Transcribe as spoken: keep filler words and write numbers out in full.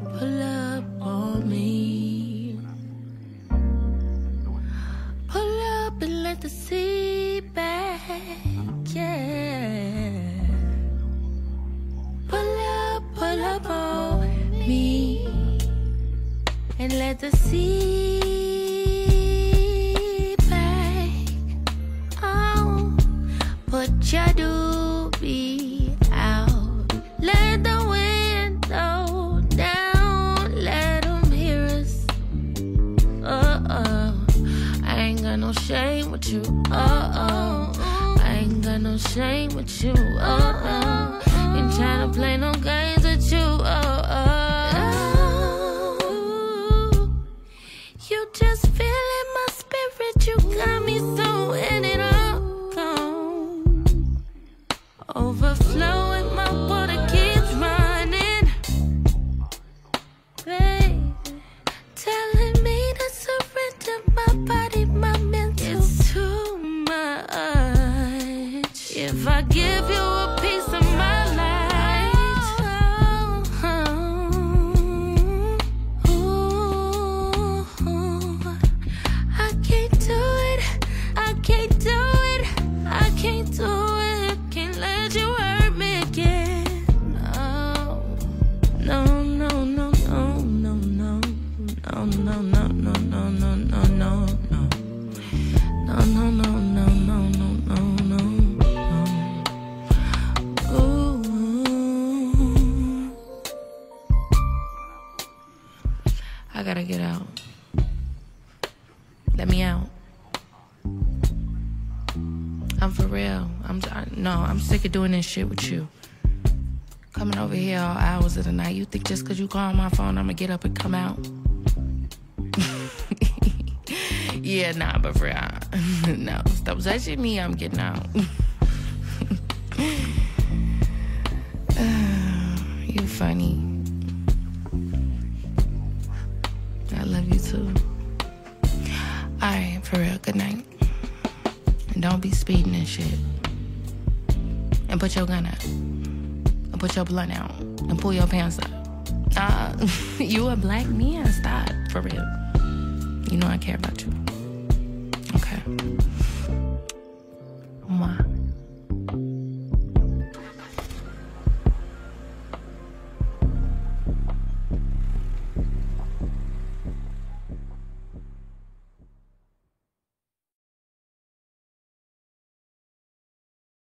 pull up on me. Pull up and let the sea back, yeah. Pull up, pull up on me and let the sea back. Oh, put your doobie out. Let the window down. Let them hear us. Uh-oh. I ain't got no shame with you. Uh-oh. I ain't got no shame with you. Uh-oh. Ain't tryna play no games with you. Uh-oh. You just feeling my spirit. You got me so in it all gone. Overflowing, my water keeps running. Baby, telling me to surrender my body, my mental. It's too much. If I give you a piece of my life, ooh, I can't do it. I can't do it. I can't do it. Can't let you hurt me again. No, no, no, no, no, no, no, no, no, no, no, no, no, no, no, no. No, no, no, no, no, no, no, no, no. Ooh. I gotta get out. Let me out. I'm for real. I'm I, no, I'm sick of doing this shit with you. Coming over here all hours of the night. You think just cause you call my phone, I'ma get up and come out? Yeah, nah, but for real. No, stop touching me, I'm getting out. uh, you funny. I love you too. Alright, for real, good night. And don't be speeding and shit. And put your gun up. And put your blunt out. And pull your pants up. Uh, you a black man, stop, for real. You know I care about you. Okay. Mwah.